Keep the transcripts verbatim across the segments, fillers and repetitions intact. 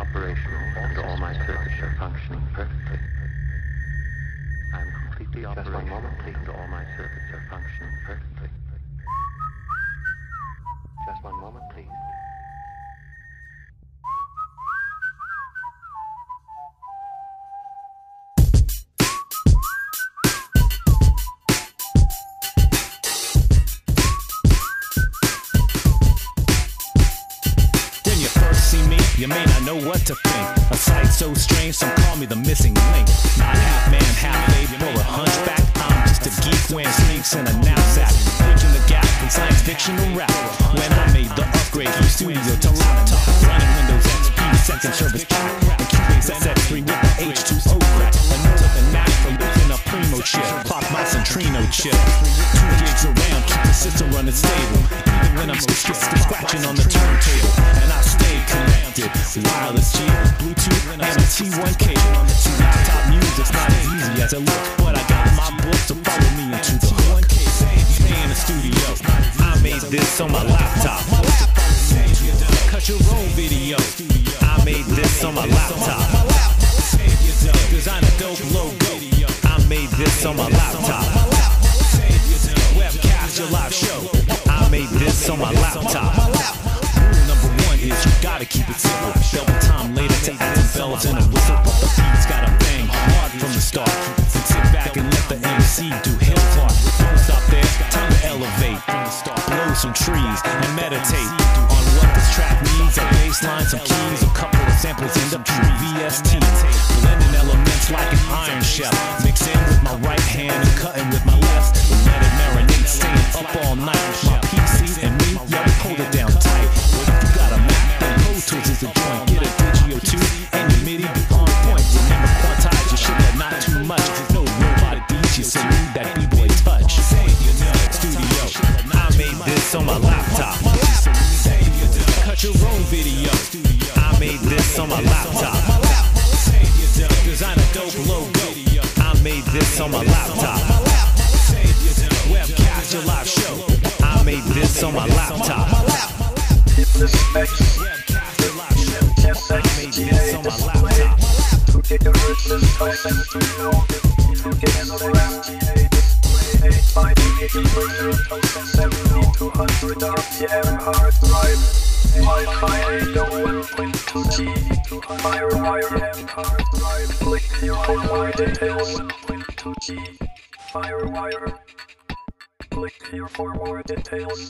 operational and all my circuits are functioning perfectly. I'm completely operational and all my circuits are functioning perfectly. Just one moment, please. You may not know what to think. A sight so strange, some call me the missing link. Not half man, half ape, or a hunchback. I'm just a geek wearing sneaks and a knapsack, bridging the gap from science fiction to rap. When I made the upgrade from studio to laptop, running Windows X P, second service pack, and Cubase S X three with the H two O crack. And took a knack for lifting a primo chip, clock my Centrino chip. Two gigs around, keep the system running stable, even when I'm scratching on the turntable. And I stay connected, wireless G, Bluetooth, and a T one cable. To laptop music's not as easy as it looks, but I got my book to follow me into the hook. Stay in the studio, I made this on my laptop. Cut your own video, I made this on my laptop. Design a dope logo, I made this on my laptop. Webcast your live show, I made this on my laptop. Rule number one is you gotta keep it simple. Double time later to add some bells and a whistle, but the beat's gotta bang hard from the start. And sit back and let the M C do his part. Don't stop there, time to elevate from the start. Blow some trees and meditate on what this track needs. A bass line, some keys, a couple of samples in the true V S T. Blending elements like an iron chef, mixing with my right hand and cutting with my left. Let it marinate, staying up all night. My P C and me, yeah, we hold it down tight. But if you got a Mac, then Pro Tools is the joint. Get a Digio two and your MIDI be on point. Remember, quantize your shit, but not too much. No robot beats, you still need that B-boy touch. Studio, I made this on my laptop. Cut your own video, I made this on my laptop. Design a dope logo, I made this on my laptop. Webcast your live show, I made this on my laptop. Webcast your live show, I made this on my laptop. To get the richest process to know to get another M T A display eight by eighty percent seventy-two hundred R P M hard drive Wi-Fi eight oh one point two G FireWire M hard drive. Click here for more details. one point two G FireWire. Click here for more details.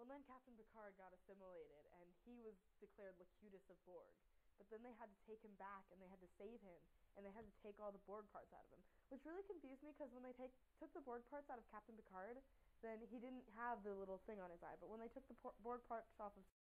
then Captain Picard got assimilated, and he was declared Locutus of Borg. But then they had to take him back, and they had to save him, and they had to take all the Borg parts out of him, which really confused me, because when they take took the Borg parts out of Captain Picard, then he didn't have the little thing on his eye. But when they took the por- Borg parts off of